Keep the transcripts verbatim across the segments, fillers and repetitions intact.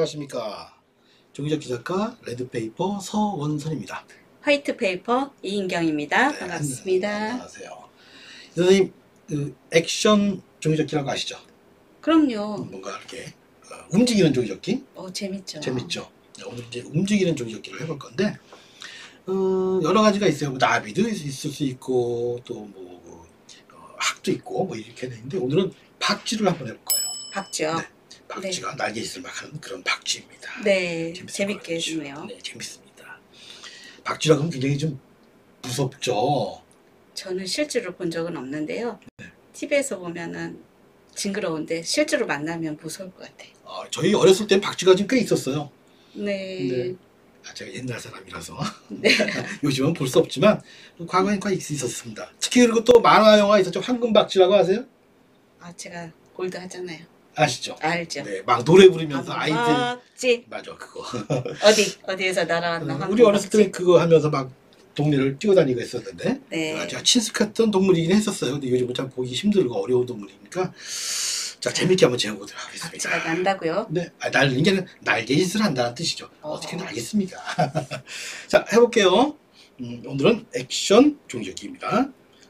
안녕하십니까. 종이접기 작가 레드페이퍼 서원선입니다. 화이트페이퍼 이인경입니다. 네, 반갑습니다. 안녕하세요. 선생님, 그 액션 종이접기라고 아시죠? 그럼요. 뭔가 이렇게 어, 움직이는 종이접기? 어, 재밌죠. 재밌죠. 오늘 이제 움직이는 종이접기를 해볼 건데 어, 여러 가지가 있어요. 뭐 나비도 있을 수 있고 또뭐 어, 학도 있고 뭐 이렇게 되는데 오늘은 박쥐를 한번 해볼 거예요. 박쥐요? 네. 박쥐가 네. 날개짓을 막 하는 그런 박쥐입니다. 네, 재밌게 해주네요. 네, 재밌습니다. 박쥐라고 하면 굉장히 좀 무섭죠? 저는 실제로 본 적은 없는데요. 네. 티비에서 보면은 징그러운데 실제로 만나면 무서울 것 같아요. 아, 저희 어렸을 땐 박쥐가 좀 꽤 있었어요. 네. 네. 아, 제가 옛날 사람이라서 네. 요즘은 볼 수 없지만 과거엔 꽤 있었습니다. 특히 그리고 또 만화 영화 있었죠. 황금박쥐라고 아세요? 아, 제가 골드 하잖아요. 아시죠? 알죠. 네, 막 노래 부르면서 아이들 박쥐. 맞아 그거. 어디 어디에서 날아왔나? 우리 어렸을 때 그거 하면서 막 동네를 뛰어다니고 했었는데 네. 제가 친숙했던 동물이긴 했었어요. 근데 요즘은 참 보기 힘들고 어려운 동물이니까 자 재밌게 한번 재워보도록 하겠습니다. 박쥐가 난다고요? 네, 아, 날 이게 날개짓을 한다는 뜻이죠. 어허. 어떻게 날겠습니까? 자 해볼게요. 음, 오늘은 액션 종이접기입니다.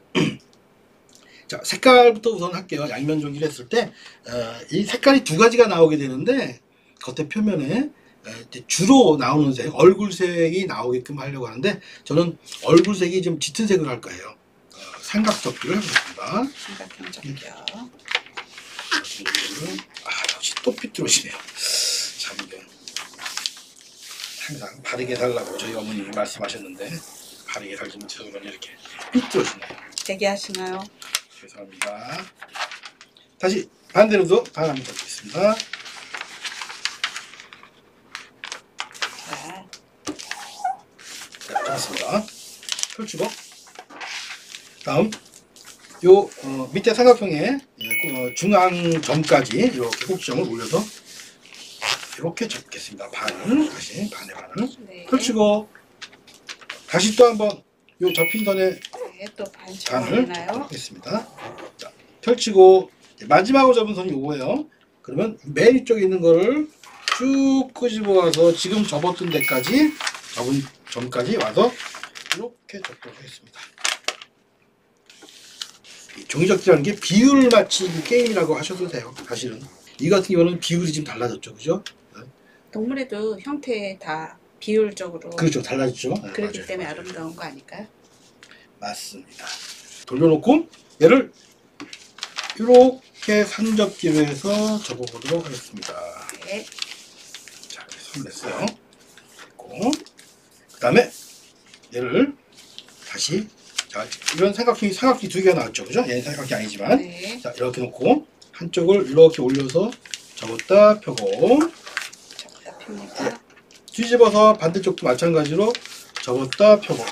자 색깔부터 우선 할게요. 양면 종이를 했을 때 이 어, 색깔이 두 가지가 나오게 되는데 겉에 표면에 주로 나오는 색, 얼굴색이 나오게끔 하려고 하는데 저는 얼굴색이 좀 짙은 색으로 할 거예요. 어, 삼각접기를 하겠습니다. 삼각형 접기요. 아, 역시 또 삐뚤어지네요. 참, 이거 항상 바르게 달라고 저희 어머님이 말씀하셨는데 바르게 달지 못해서 그런지 이렇게 삐뚤어지네요. 되게 하시나요? 죄송합니다. 다시 반대로도 반 한번 덮겠습니다. 자, 자, 잡았습니다. 펼치고 다음 요 어, 밑에 삼각형에 어, 중앙점까지 이렇게 꼭지점을 올려서 이렇게 접겠습니다. 반을 다시 반의 반을 네. 펼치고 다시 또 한번 요 접힌 선에 네, 또 반을 반을 접도록 하겠습니다. 자, 펼치고 마지막으로 접은 선이 요거예요. 그러면 맨 위쪽에 있는 거를 쭉 끄집어 와서 지금 접었던 데까지 접은 점까지 와서 이렇게 접도록 하겠습니다. 이 종이접기라는 게 비율 맞추기 게임이라고 하셔도 돼요. 사실은 이 같은 경우는 비율이 좀 달라졌죠, 그죠? 동물에도 형태 다 비율적으로 그렇죠, 달라졌죠. 네, 그렇기 맞아요, 때문에 맞아요. 아름다운 거 아닐까요? 맞습니다. 돌려놓고 얘를 이렇게 산접기로 해서 접어보도록 하겠습니다. 네. 자, 손 냈어요. 됐고, 그 다음에 얘를 다시 자, 이런 삼각형이 삼각기 두 개가 나왔죠, 그죠? 얘는 삼각형이 아니지만 네. 자 이렇게 놓고 한쪽을 이렇게 올려서 접었다 펴고 접다 핍니다. 뒤집어서 반대쪽도 마찬가지로 접었다 펴고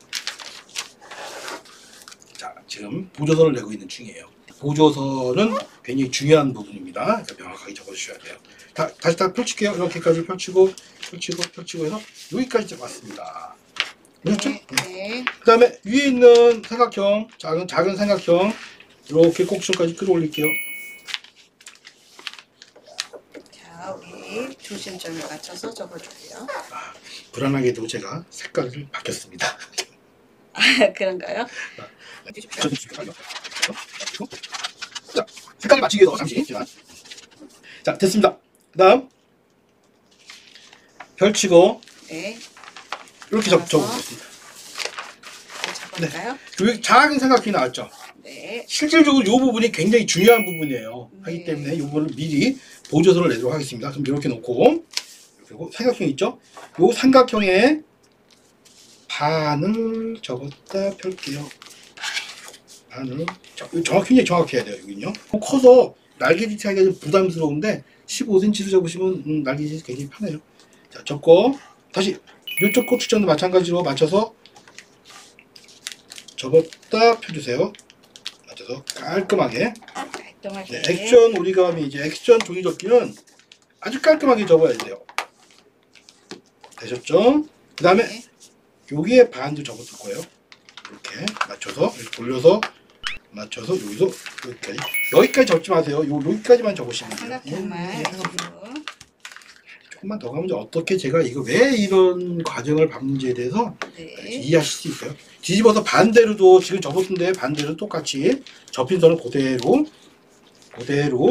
자 지금 보조선을 내고 있는 중이에요. 보조선은 굉장히 중요한 부분입니다. 그러니까 명확하게 접어주셔야 돼요. 다, 다시 다 펼칠게요. 이렇게까지 펼치고 펼치고 펼치고 해서 여기까지 접었습니다. 그렇죠? 네. 네. 그 다음에 위에 있는 삼각형 작은 작은 삼각형 이렇게 꼭지점까지 끌어올릴게요. 자, 우리 중심점에 맞춰서 접어줄게요. 아, 불안하게도 제가 색깔을 바뀌었습니다. 아, 그런가요? 자, 색깔을 맞추기 위해서 잠시 제가 자 됐습니다. 그 다음 펼치고 네. 이렇게 접, 접어보겠습니다. 접을까요? 여기 작은 삼각형이 나왔죠. 네. 실질적으로 이 부분이 굉장히 중요한 부분이에요. 네. 하기 때문에 이거를 미리 보조선을 내도록 하겠습니다. 그럼 이렇게 놓고 그리고 삼각형 있죠? 이 삼각형에 반을 접었다 펼게요. 반을 정확히 정확히 해야 돼요. 여기는요. 커서 날개짓 하기가 좀 부담스러운데 십오 센티미터로 접으시면 음, 날개짓이 굉장히 편해요. 자, 접고 다시 이쪽 꼭지점도 마찬가지로 맞춰서 접었다 펴주세요. 맞춰서 깔끔하게. 깔끔하게. 네, 액션 오리가미 이제 액션 종이접기는 아주 깔끔하게 접어야 돼요. 되셨죠? 그 다음에 네. 여기에 반도 접어줄 거예요. 이렇게 맞춰서 이렇게 돌려서 맞춰서 여기서 여기까지 여기까지 접지 마세요. 요 여기까지만 접으시면 돼요. 삼각형만. 예, 예, 지금. 조금만 더 가면 이제 어떻게 제가 이거 왜 이런 과정을 밟는지에 대해서 네. 이해하실 수 있어요. 뒤집어서 반대로도 지금 접었는데 반대로 똑같이 접힌 선을 그대로 그대로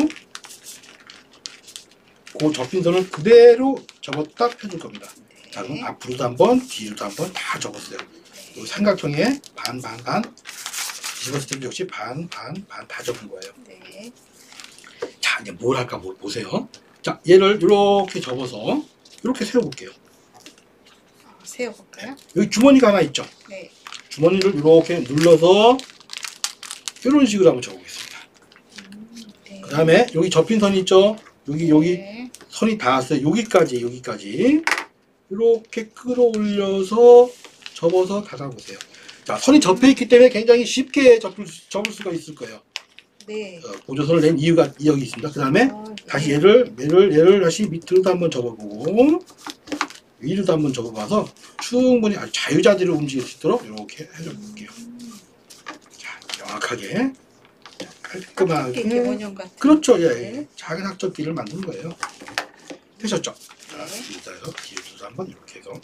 그 접힌 선을 그대로 접었다 펴줄 겁니다. 네. 자, 그럼 앞으로도 한번 뒤로도 한번 다 접었어요. 이 삼각형에 반 반 반 뒤집었을 때 역시 반 반 반 다 접은 거예요. 네. 자, 이제 뭘 할까 뭘 보세요. 자, 얘를 이렇게 접어서 이렇게 세워볼게요. 어, 세워볼까요? 여기 주머니가 하나 있죠. 네. 주머니를 이렇게 눌러서 이런 식으로 한번 접어보겠습니다. 음, 네. 그 다음에 여기 접힌 선이 있죠. 여기 여기 네. 선이 닿았어요. 여기까지 여기까지 이렇게 끌어올려서 접어서 닫아보세요. 자, 선이 접혀 있기 때문에 굉장히 쉽게 접을, 수- 접을 수가 있을 거예요. 네. 어, 보조선을 낸 이유가 여기 있습니다. 그 다음에 어, 네. 다시 얘를 얘를 얘를 다시 밑으로도 한번 접어보고 위로도 한번 접어봐서 충분히 아주 자유자재로 움직일 수 있도록 이렇게 해줘볼게요. 자, 정확하게 깔끔하게. 이게 기본형 같은. 그렇죠. 예, 네. 예. 작은 학적기를 만드는 거예요. 되셨죠? 자, 네. 뒤에서 뒤에도 한번 이렇게 해서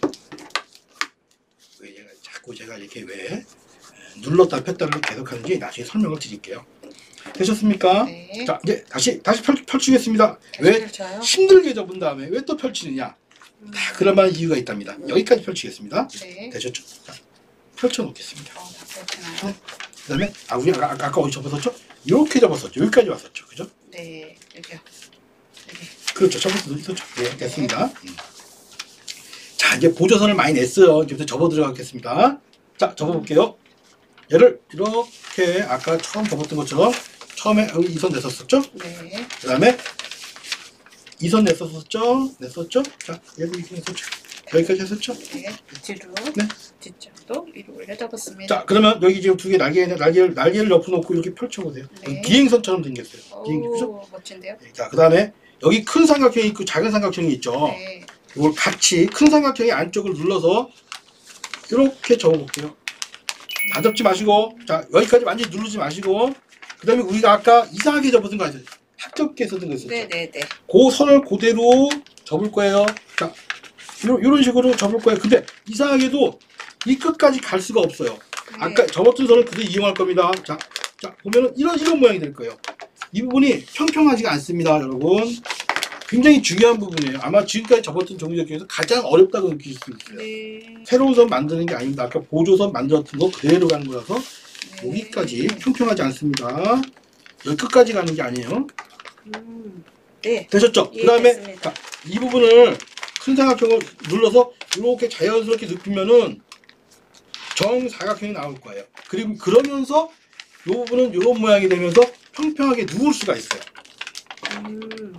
왜 제가 자꾸 제가 이렇게 왜 눌렀다 폈다를 계속 하는지 나중에 설명을 드릴게요. 되셨습니까? 네. 자, 이제 다시 다시 펼, 펼치겠습니다. 다시 왜 펼쳐요? 힘들게 접은 다음에 왜 또 펼치느냐? 음, 다 그럴 만한 이유가 있답니다. 여기까지 펼치겠습니다. 네. 되셨죠? 자, 펼쳐 놓겠습니다. 어, 다 펼치나요? 그 다음에 아 우리 아까, 아까 어디 접었었죠? 이렇게 접었었죠. 여기까지 왔었죠. 그죠? 네. 여기요. 여기. 그렇죠. 접었었죠. 있었죠. 네, 됐습니다. 음. 자, 이제 보조선을 많이 냈어요. 이제부터 접어 들어가겠습니다. 자, 접어볼게요. 얘를 이렇게 아까 처음 접었던 것처럼 처음에 여기 이 선 냈었었죠? 네. 그 다음에 이 선 냈었었죠? 냈었죠? 자, 얘도 이 선 냈었죠? 여기까지 했었죠? 네. 뒤로. 네. 뒤쪽도 위로 올려 잡았습니다. 자, 그러면 여기 지금 두 개 날개, 날개를, 날개를 옆으로 놓고 이렇게 펼쳐보세요. 네. 비행선처럼 생겼어요. 비행기, 그죠? 오, 멋진데요? 네, 자, 그 다음에 여기 큰 삼각형이 있고 작은 삼각형이 있죠? 네. 이걸 같이 큰 삼각형의 안쪽을 눌러서 이렇게 접어볼게요. 다 접지 마시고, 자, 여기까지 완전히 누르지 마시고, 그 다음에 우리가 아까 이상하게 접었던 거 아시죠? 학접기에 썼던 거 있었죠? 네네네. 그 선을 그대로 접을 거예요. 자, 이런, 이런 식으로 접을 거예요. 근데 이상하게도 이 끝까지 갈 수가 없어요. 아까 접었던 선을 그대로 이용할 겁니다. 자, 자 보면은 이런 이런 모양이 될 거예요. 이 부분이 평평하지가 않습니다, 여러분. 굉장히 중요한 부분이에요. 아마 지금까지 접었던 종이적 중에서 가장 어렵다고 느낄 수 있어요. 네. 새로운 선 만드는 게 아닙니다. 아까 보조선 만들었던 거 그대로 가는 거라서 네. 여기까지 평평하지 않습니다. 여기 끝까지 가는 게 아니에요. 음. 네. 되셨죠? 예, 그 다음에 됐습니다. 이 부분을 큰 삼각형을 눌러서 이렇게 자연스럽게 눕히면은 정사각형이 나올 거예요. 그리고 그러면서 이 부분은 이런 모양이 되면서 평평하게 누울 수가 있어요. 음.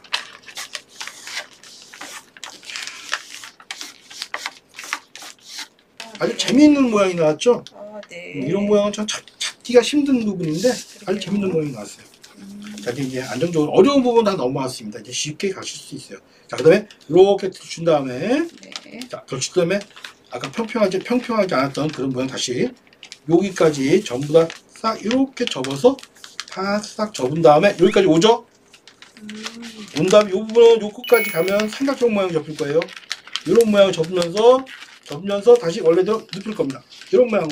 아주 네. 재미있는 모양이 나왔죠? 아, 네. 이런 모양은 참 찾, 찾기가 힘든 부분인데 아주 그러게요. 재밌는 모양이 나왔어요. 음. 자, 이제 안정적으로 어려운 부분 다 넘어왔습니다. 이제 쉽게 가실 수 있어요. 자, 그 다음에 이렇게 준 다음에 네. 자, 걸친 다음에 아까 평평하지 평평하지 않았던 그런 모양 다시 여기까지 전부 다 싹 이렇게 접어서 다 싹 접은 다음에 여기까지 오죠? 음. 온 다음에 이 부분은 요 끝까지 가면 삼각형 모양 접힐 거예요. 이런 모양을 접으면서 접으면서 다시 원래대로 눕힐 겁니다. 이런 모양으로.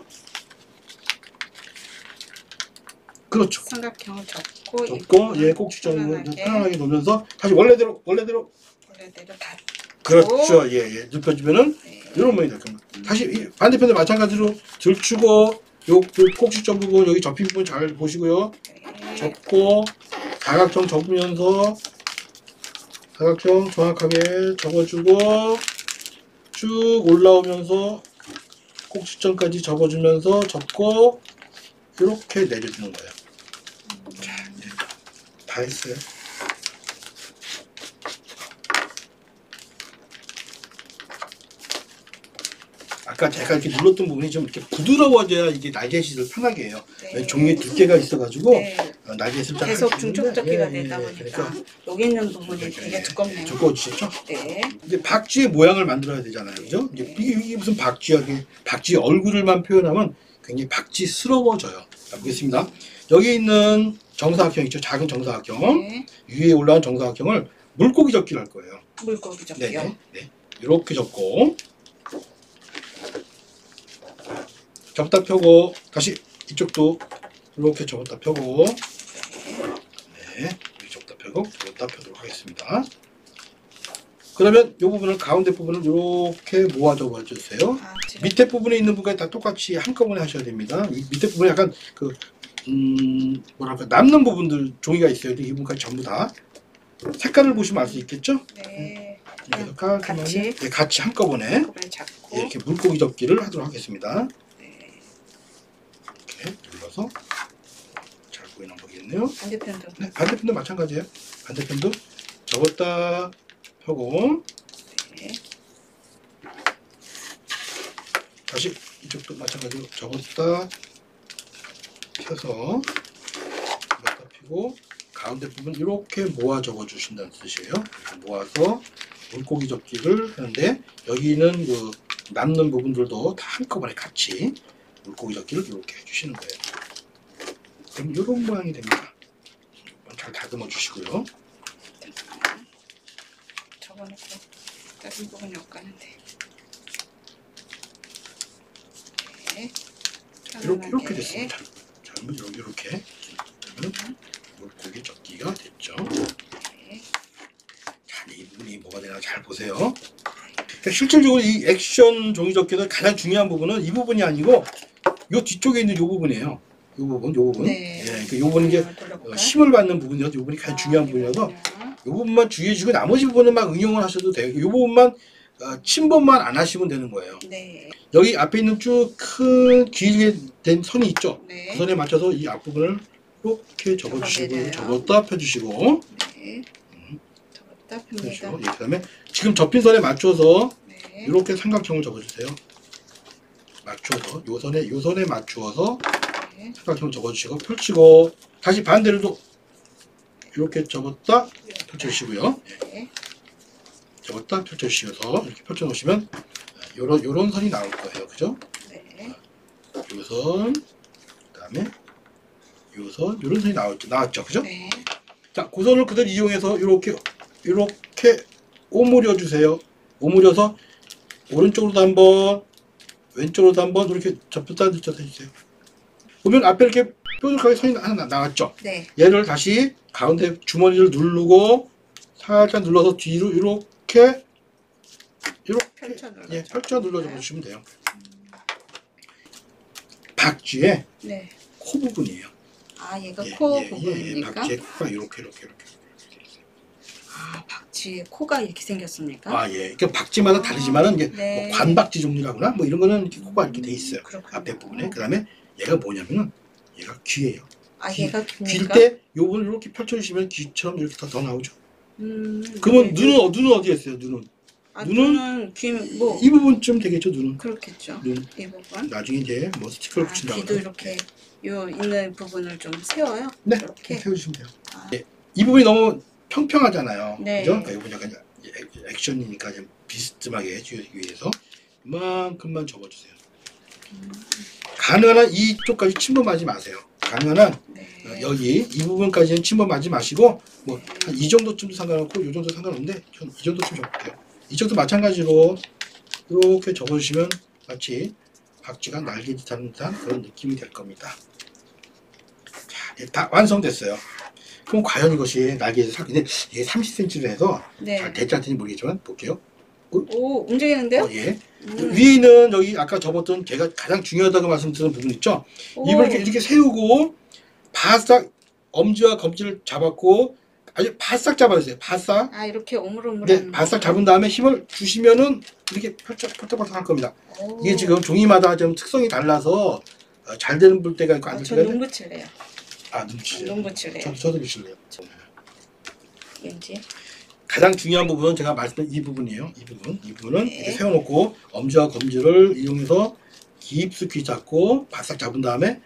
그렇죠. 삼각형을 접고 접고 얘 꼭지점을 편안하게 놓으면서 다시 원래대로 원래대로 원래대로 다. 그렇죠. 예, 예. 눕혀주면은 네. 이런 모양이 될 겁니다. 다시 이 반대편도 마찬가지로 들추고 요, 요 꼭지점 부분 여기 접힌 부분 잘 보시고요. 네. 접고 사각형 접으면서 사각형 정확하게 접어주고 쭉 올라오면서 꼭지점까지 접어주면서 접고 이렇게 내려주는 거예요. 자, 이제 다 했어요. 아까 제가 이렇게 눌렀던 부분이 좀 이렇게 부드러워져야 이게 날개짓을 편하게 해요. 네. 종이에 두께가 있어가지고 네. 어, 날개짓을 잘 계속 할수 있는데, 중첩접기가 예, 예, 되다 예. 보니까 그래서 여기 있는 부분이 예, 되게 예, 두껍네요. 두꺼워지셨죠? 네. 이제 박쥐의 모양을 만들어야 되잖아요, 그죠? 이제 네. 이게, 이게 무슨 박쥐야? 이게 박쥐 얼굴을만 표현하면 굉장히 박쥐스러워져요. 자, 보겠습니다. 여기 있는 정사각형 있죠? 작은 정사각형 네. 위에 올라온 정사각형을 물고기 접기를 할 거예요. 물고기 접기요. 네네. 네. 이렇게 접고 접다 펴고 다시 이쪽도 이렇게 접었다 펴고 네. 이렇게 접다 펴고 접다 펴도록 하겠습니다. 그러면 이 부분을 가운데 부분을 이렇게 모아 접어 주세요. 아, 밑에 부분에 있는 부분까지 다 똑같이 한꺼번에 하셔야 됩니다. 이 밑에 부분에 약간 그 음, 뭐랄까 남는 부분들 종이가 있어요. 이 부분까지 전부 다 색깔을 보시면 알 수 있겠죠? 네. 그래서 깔끔하게 같이. 네, 같이 한꺼번에 한꺼번에 잡고. 이렇게 물고기 접기를 하도록 하겠습니다. 네. 이렇게 눌러서 잘 보이는 거겠네요. 반대편도. 네, 반대편도 마찬가지예요. 반대편도 접었다 펴고 네. 다시 이쪽도 마찬가지로 접었다 펴서 접었다 펴고 가운데 부분 이렇게 모아 접어 주신다는 뜻이에요. 이렇게 모아서 물고기 접기를 하는데 여기는 그 남는 부분들도 다 한꺼번에 같이 물고기 접기를 이렇게 해주시는 거예요. 그럼 이런 모양이 됩니다. 잘 다듬어 주시고요. 접어놓고 다른 부분이 엇가는데. 네. 이렇게 이렇게 편안하게. 됐습니다. 잘못 이렇게 이렇게 그러면 물고기 접기가 됐죠. 네. 자, 이 부분이 뭐가 되나 잘 보세요. 그러니까 실질적으로 이 액션 종이 접기에서 가장 중요한 부분은 이 부분이 아니고 이 뒤쪽에 있는 이 부분이에요. 이 부분, 이 부분. 네. 예, 그러니까 이 부분은 이제 어, 힘을 받는 부분이어서 이 부분이 가장 중요한 부분이어서 이 부분만 주의해 주시고 나머지 부분은 막 응용을 하셔도 돼요. 이 부분만 어, 침범만 안 하시면 되는 거예요. 네. 여기 앞에 있는 쭉 큰 길게 된 선이 있죠. 네. 그 선에 맞춰서 이 앞부분을 이렇게 접어주시고 접어내려요. 접었다 펴주시고 네. 접었다 펴주시고 펴니다. 예, 그다음에 지금 접힌 선에 맞춰서 네. 이렇게 삼각형을 접어주세요. 맞춰서 요 선에 요 선에 맞추어서 네. 삼각형을 접어주시고 펼치고 다시 반대로도 이렇게 접었다 펼쳐주시고요. 네. 접었다 펼쳐주셔서 이렇게 펼쳐놓으시면 요런 요런 선이 나올 거예요. 그죠? 네. 요 선, 그다음에 요 선, 요런 선이 나왔죠. 나왔죠. 그죠? 네. 자, 그 선을 그대로 이용해서 이렇게 이렇게 오므려 주세요. 오므려서 오른쪽으로도 한번, 왼쪽으로도 한번 이렇게 접혔다 펼쳤다 해주세요. 보면 앞에 이렇게 뾰족하게 선이 하나 나왔죠. 네. 얘를 다시 가운데 주머니를 누르고 살짝 눌러서 뒤로 이렇게 이렇게 펼쳐 눌러. 예, 펼쳐 눌러줘 보시면 돼요. 박쥐의 네. 코 부분이에요. 아, 얘가 예, 코 예, 예, 부분입니까? 박쥐의 코가 이렇게 이렇게 이렇게. 아, 박쥐의 코가 이렇게 생겼습니까? 아 예, 그러니까 박쥐마다 다르지만은 이게 네. 뭐 관박쥐 종류라거나 뭐 이런 거는 이렇게 코가 이렇게 돼 있어요. 그렇군요. 앞에 부분에. 그다음에 얘가 뭐냐면은 얘가 귀예요. 아, 귀, 얘가 귀일 깁니까? 때 요번을 이렇게 펼쳐주시면 귀처럼 이렇게 더, 더 나오죠. 음. 그러면 네. 눈은 어- 눈은 어디에 있어요? 눈은 아, 눈은- 눈은 귀뭐 이 부분쯤 되겠죠. 눈은 그렇겠죠. 눈 이 부분. 나중에 이제 뭐 스티커를 아, 붙인다고. 귀도 이렇게 요 있는 부분을 좀 세워요. 네, 이렇게. 세워주시면 돼요. 아, 예. 이 부분이 너무 평평하잖아요. 네. 그죠? 그러니까 이 부분 약간 액- 액션이니까 좀 비스듬하게 해주기 위해서 이만큼만 접어주세요. 음, 가능한 한 이쪽까지 침범하지 마세요. 가능한 한 네. 어, 여기 이 부분까지는 침범하지 마시고 뭐 네. 한 이 정도쯤도 상관없고 이 정도 상관없는데 전 이 정도쯤 접을게요. 이쪽도 마찬가지로 이렇게 접어주시면 마치 박쥐가 날개짓 하는 듯한 그런 느낌이 될 겁니다. 자, 예, 다 완성됐어요. 그럼 과연 이것이 날개짓 살 근데 이게 삼십 센티미터를 해서 네. 잘 될지 안 될지 모르겠지만 볼게요. 오, 움직이는데요? 어, 예. 음. 위에 있는 여기 아까 접었던 제가 가장 중요하다고 말씀드린 부분 있죠? 오. 입을 이렇게, 이렇게 세우고 바싹 엄지와 검지를 잡았고 아주 바싹 잡아주세요. 바싹. 아, 이렇게 오물오물. 네, 바싹 잡은 다음에 힘을 주시면은 이렇게 펼쳐 펼쳐박짝 할 겁니다. 오. 이게 지금 종이마다 좀 특성이 달라서 어, 잘 되는 볼 때가 있고 안 아, 될 저 때가 눈 있는데 붙일래요. 아, 눈 붙이세요. 눈 붙일래요. 저도 저도 붙일래요. 왠지. 가장 중요한 부분은 제가 말씀드린 이 부분이에요. 이 부분. 이 부분은 네. 이렇게 세워놓고 엄지와 검지를 이용해서 깊숙이 잡고 바싹 잡은 다음에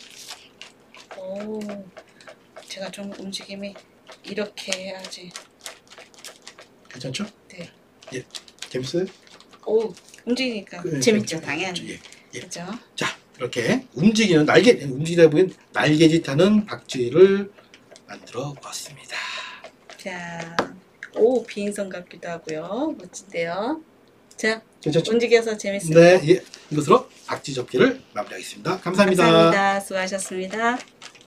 오. 제가 좀 움직임이 이렇게 해야지. 괜찮죠? 네. 예, 재밌어요? 오, 움직이니까 그, 재밌죠, 그, 당연히. 예, 예. 그죠? 자, 이렇게 움직이는 날개 움직이다 보면 날개짓하는 박쥐를 만들어 보았습니다. 자, 오, 비행선 같기도 하고요. 멋진데요. 자, 괜찮죠? 움직여서 재밌습니다. 네, 예. 이것으로 박쥐 접기를 마무리하겠습니다. 감사합니다. 감사합니다. 수고하셨습니다.